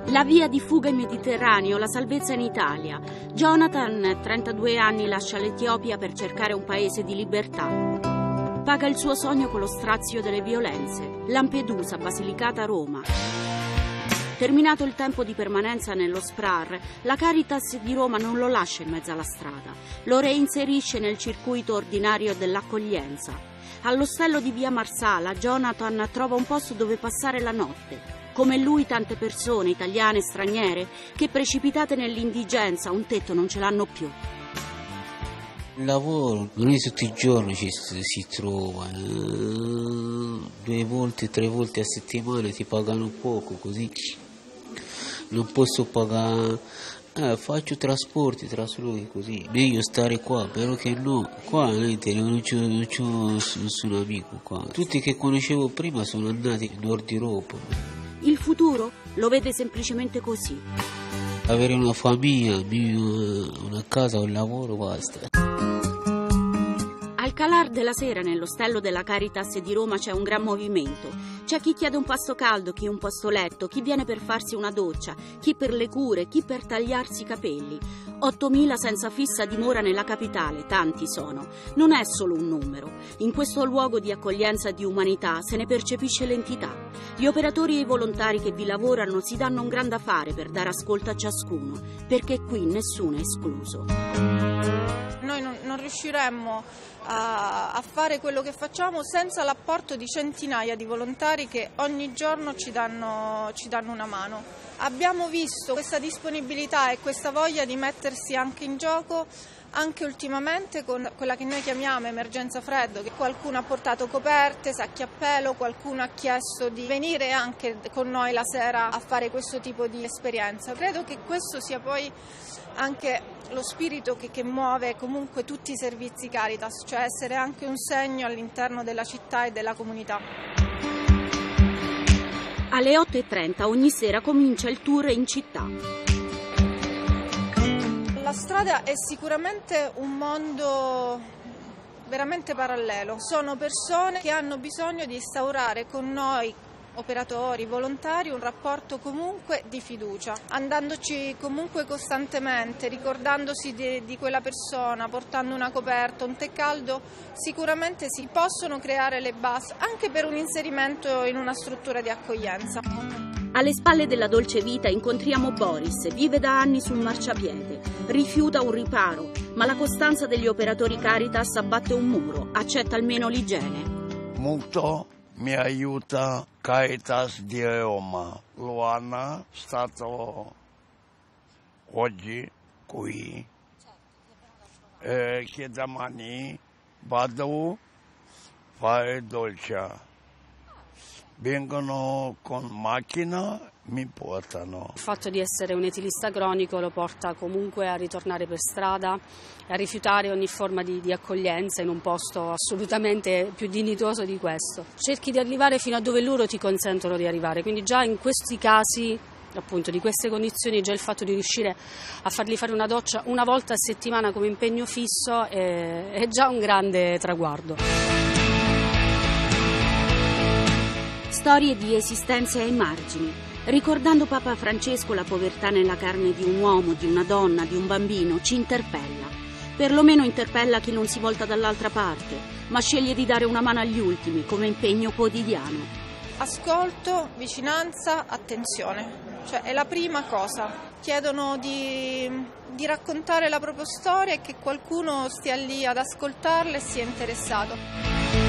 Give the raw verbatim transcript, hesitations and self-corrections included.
La via di fuga in Mediterraneo, la salvezza in Italia. Jonathan, trentadue anni, lascia l'Etiopia per cercare un paese di libertà. Paga il suo sogno con lo strazio delle violenze. Lampedusa, Basilicata, Roma. Terminato il tempo di permanenza nello S P R A R, la Caritas di Roma non lo lascia in mezzo alla strada. Lo reinserisce nel circuito ordinario dell'accoglienza. All'ostello di via Marsala, Jonathan trova un posto dove passare la notte. Come lui tante persone, italiane e straniere, che precipitate nell'indigenza un tetto non ce l'hanno più. Il lavoro non è tutti i giorni ci si trova, due volte, tre volte a settimana ti pagano poco, così non posso pagare, eh, faccio trasporti, traslochi così, meglio stare qua, però che no, qua niente, non c'ho, non c'ho nessun amico qua, tutti che conoscevo prima sono andati in Nord Europa. Il futuro lo vede semplicemente così. Avere una famiglia, una casa, un lavoro, basta. Al calar della sera nell'ostello della Caritas di Roma c'è un gran movimento. C'è chi chiede un pasto caldo, chi un posto letto, chi viene per farsi una doccia, chi per le cure, chi per tagliarsi i capelli. ottomila senza fissa dimora nella capitale, tanti sono. Non è solo un numero. In questo luogo di accoglienza e di umanità se ne percepisce l'entità. Gli operatori e i volontari che vi lavorano si danno un gran da fare per dare ascolto a ciascuno, perché qui nessuno è escluso. Noi non, non riusciremmo a, a fare quello che facciamo senza l'apporto di centinaia di volontari che ogni giorno ci danno, ci danno una mano. Abbiamo visto questa disponibilità e questa voglia di mettersi anche in gioco anche ultimamente con quella che noi chiamiamo emergenza freddo, che qualcuno ha portato coperte, sacchi a pelo, qualcuno ha chiesto di venire anche con noi la sera a fare questo tipo di esperienza. Credo che questo sia poi anche lo spirito che, che muove comunque tutti i servizi Caritas, cioè essere anche un segno all'interno della città e della comunità. Alle otto e trenta ogni sera comincia il tour in città. La strada è sicuramente un mondo veramente parallelo. Sono persone che hanno bisogno di instaurare con noi, operatori, volontari, un rapporto comunque di fiducia, andandoci comunque costantemente, ricordandosi di, di quella persona, portando una coperta, un tè caldo, sicuramente si possono creare le basi anche per un inserimento in una struttura di accoglienza. Alle spalle della dolce vita incontriamo Boris, vive da anni sul marciapiede, rifiuta un riparo, ma la costanza degli operatori Caritas abbatte un muro, accetta almeno l'igiene. Molto mi aiuta Caritas di Roma. Luana è stato oggi qui, eh, che domani vado a fare dolce. Vengono con macchina, mi portano. Il fatto di essere un etilista cronico lo porta comunque a ritornare per strada e a rifiutare ogni forma di, di accoglienza in un posto assolutamente più dignitoso di questo. Cerchi di arrivare fino a dove loro ti consentono di arrivare, quindi già in questi casi, appunto, di queste condizioni, già il fatto di riuscire a fargli fare una doccia una volta a settimana come impegno fisso è, è già un grande traguardo. Storie di esistenze ai margini. Ricordando Papa Francesco, la povertà nella carne di un uomo, di una donna, di un bambino ci interpella. Perlomeno interpella chi non si volta dall'altra parte, ma sceglie di dare una mano agli ultimi come impegno quotidiano. Ascolto, vicinanza, attenzione. Cioè è la prima cosa. Chiedono di, di raccontare la propria storia e che qualcuno stia lì ad ascoltarla e sia interessato.